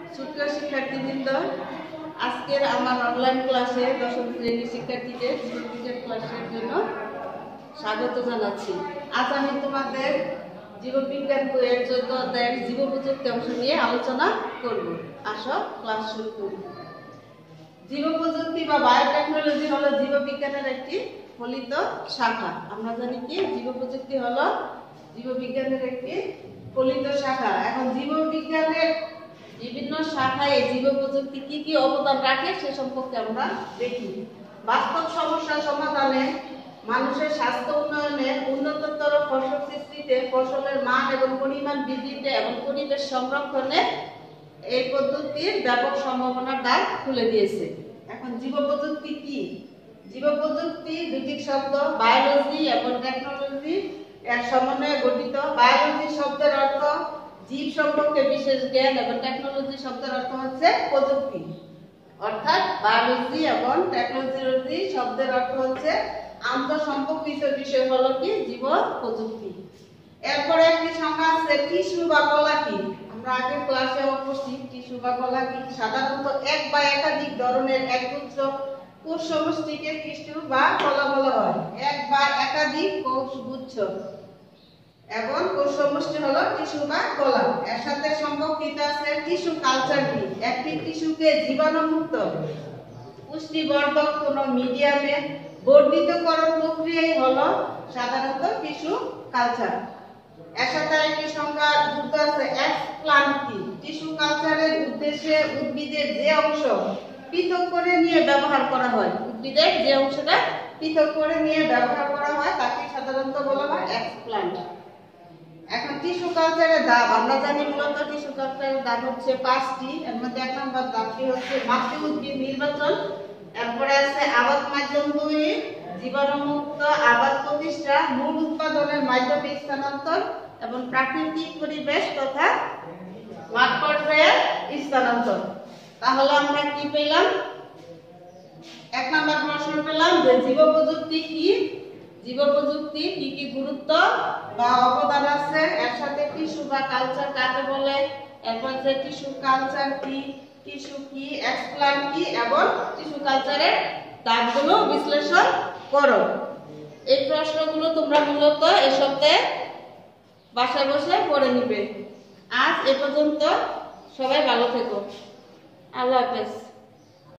ছোট্ট শিক্ষার্থীবৃন্দ, আজকের আমার অনলাইন ক্লাসে দশম শ্রেণীর শিক্ষার্থীদের জীববিজ্ঞান ক্লাসের জন্য স্বাগত জানাচ্ছি। আজ আমি তোমাদের জীববিজ্ঞান বইয়ের 14 অধ্যায়ের জীব প্রযুক্তি অংশ নিয়ে আলোচনা করব। আসো ক্লাস শুরু করি। জীব প্রযুক্তি বা বায়োটেকনোলজি হলো জীববিজ্ঞানের একটি ফলিত শাখা। আমরা জানি কি জীব প্রযুক্তি হলো জীববিজ্ঞানের একটি ফলিত শাখা। এখন জীববিজ্ঞানের বিভিন্ন শাখায় জীব প্রযুক্তি কি কি অবদান রাখে সে সম্পর্কে আমরা দেখি। বাস্তব সমস্যা সমাধানে, মানুষের স্বাস্থ্য উন্নয়নে, উন্নততর ফসল সৃষ্টিতে, ফসলের মান এবং পরিমাণ বৃদ্ধিতে এবং পরিবেশ সংরক্ষণে এই পদ্ধতির ব্যাপক সম্ভাবনার দ্বার খুলে দিয়েছে। এখন জীব প্রযুক্তি কি? জীব প্রযুক্তি দুটি শব্দ বায়োলজি এবং টেকনোলজি এর সমন্বয়ে গঠিত। বায়োলজি শব্দের অর্থ জীব সম্পর্কে বিশেষ জ্ঞান এবং টেকনোলজি শব্দের অর্থ হচ্ছে প্রযুক্তি। অর্থাৎ বায়োলজি এবং টেকনোলজি শব্দের অর্থ হচ্ছে আন্তঃসম্পর্কিত বিষয় হলো কি জীব প্রযুক্তি। এরপরে একটি সংজ্ঞা আছে টিস্যু বা কলা কি। আমরা আগে ক্লাসে পড়ছি টিস্যু বা কলা কি। সাধারণত এক বা একাধিক ধরনের একগুচ্ছ কোষ সমষ্টিকে টিস্যু বা কলা বলা হয়। এক বা একাধিক কোষ গুচ্ছ এবং কোষ সমষ্টি হলো টিস্যু বা কলা। এর সাথে সম্পর্কিত আছে টিস্যু কালচার কি। একটি টিস্যুকে জীবাণুমুক্ত পুষ্টিবর্ধক কোন মিডিয়ামে বর্ধিতকরণ প্রক্রিয়াই হলো সাধারণত টিস্যু কালচার। এর সাথে একটি সংজ্ঞা যুক্ত আছে এক্সপ্লান্ট কি। টিস্যু কালচারের উদ্দেশ্যে উদ্ভিদের যে অংশ পৃথক করে নিয়ে ব্যবহার করা হয়, উদ্ভিদের যে অংশটা পৃথক করে নিয়ে ব্যবহার করা হয় তাকে সাধারণত বলা হয় এক্সপ্লান্ট। এখন টিস্যু কালচারের ধাপ আমরা জানি মূলত টিস্যু কালচারের ধাপ হচ্ছে 5টি। এর মধ্যে 1 নম্বর ধাপটি হচ্ছে মাতৃ উদ্ভিদ নির্বাচন। এরপরে আছে আবাদ মাধ্যম তৈরি, জীবাণুমুক্ত আবাদ প্রতিষ্ঠা, মূল উৎপাদনের মাধ্যমে স্থানান্তর এবং প্রাকৃতিক পরিবেশ তথা মাঠ পর্যায়ে স্থানান্তর। তাহলে আমরা কি পেলাম? 1 নম্বর প্রশ্ন পেলাম যে জীব প্রযুক্তি কি, জীব প্রযুক্তি কি কি গুরুত্ব বা অবদান আছে, এর সাথে টিস্যু বা কালচার কাকে বলে, এরপর যে টিস্যু কালচার কি, টিস্যু কি, এক্সপ্লান্ট কি এবং টিস্যু কালচারের ধাপগুলো বিশ্লেষণ করো। এই প্রশ্নগুলো তোমরা মূলত এই সপ্তাহে বাসায় বসে পড়ে নিবে। আজ এ পর্যন্ত, সবাই ভালো থেকো। আল্লাহ হাফেজ।